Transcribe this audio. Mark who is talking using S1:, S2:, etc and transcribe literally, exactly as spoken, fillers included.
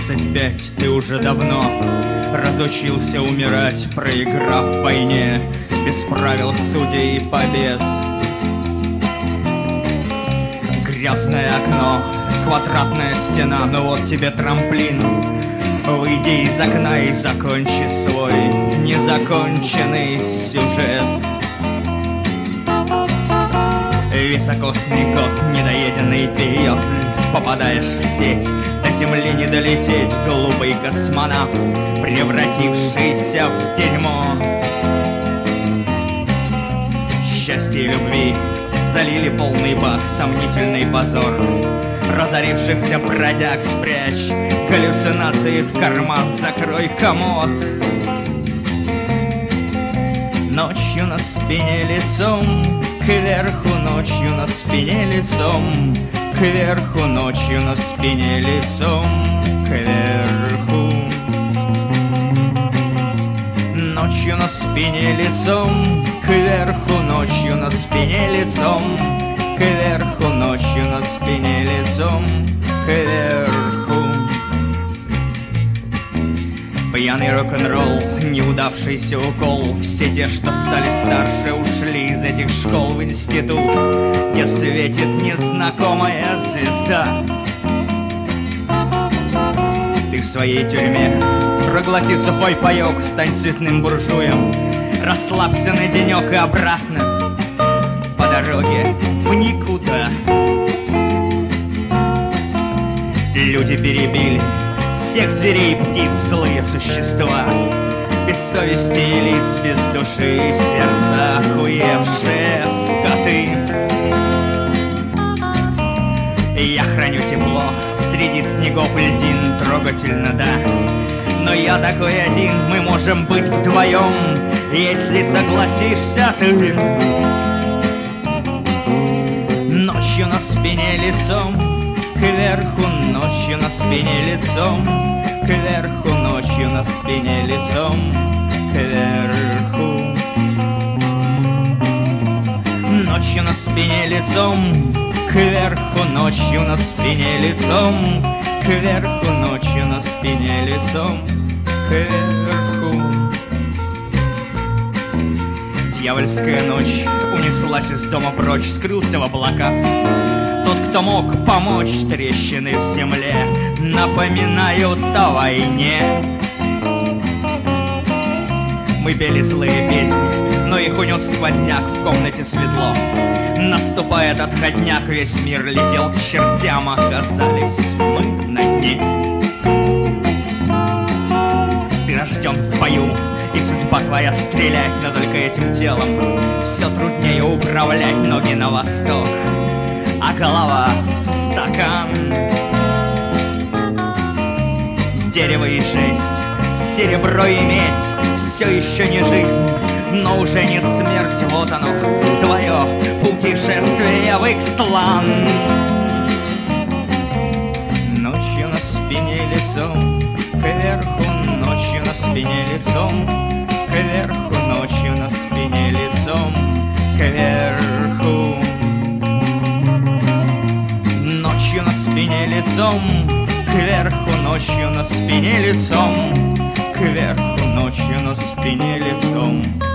S1: двадцать пять ты уже давно разучился умирать, проиграв в войне без правил, судей и побед. Грязное окно, квадратная стена, ну вот тебе трамплин. Выйди из окна и закончи свой незаконченный сюжет. Високосный кот, недоеденный пьет, попадаешь в сеть, до земли не долететь, глупый космонавт, превратившийся в дерьмо. Счастье и любви залили полный бак, сомнительный позор. Разорившихся бродяг спрячь, галлюцинации в карман, закрой комод. Ночью на спине лицом кверху, ночью на спине лицом кверху, ночью на спине лицом кверху. Ночью на спине лицом кверху, ночью на спине лицом кверху, ночью на спине лицом кверху. Пьяный рок-н-ролл, неудавшийся укол. Все те, что стали старше, ушли из этих школ в институт, где светит незнакомая звезда. Ты в своей тюрьме проглоти сухой паёк, стань цветным буржуем, расслабься на денёк и обратно по дороге в никуда. Люди перебили всех зверей и птиц, злые существа, без совести и лиц, без души и сердца, охуевшие скоты. Я храню тепло среди снегов и льдин, трогательно, да, но я такой один, мы можем быть вдвоем, если согласишься ты. Ночью на спине лицом кверху, ночью на спине лицом кверху, ночью на спине лицом кверху. Ночью на спине лицом кверху, ночью на спине лицом кверху, ночью на спине лицом кверху. Дьявольская ночь унеслась из дома прочь, скрылся в облаках. Тот, кто мог помочь, трещины в земле напоминают о войне. Мы пели злые песни, но их унес сквозняк, в комнате светло. Наступает отходняк, весь мир летел к чертям, оказались мы на дне. Ты рожден в бою, и судьба твоя стрелять, но только этим телом все труднее управлять. Ноги на восток, а голова — стакан. Дерево и жесть, серебро и медь — все еще не жизнь, но уже не смерть. Вот оно, твое путешествие в Икстлан. Ночью на спине лицом кверху, ночью на спине лицом кверху, ночью на спине лицом кверху. Ночью на спине лицом кверху, ночью на спине лицом кверху, ночью на спине лицом